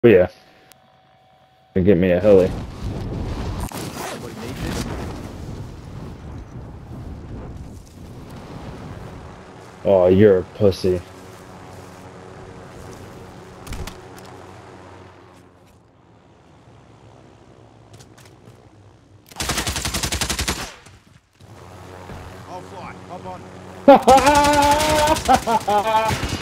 But yeah, can get me a heli. Somebody need this? Oh, you're a pussy. I'll fly. Hop on.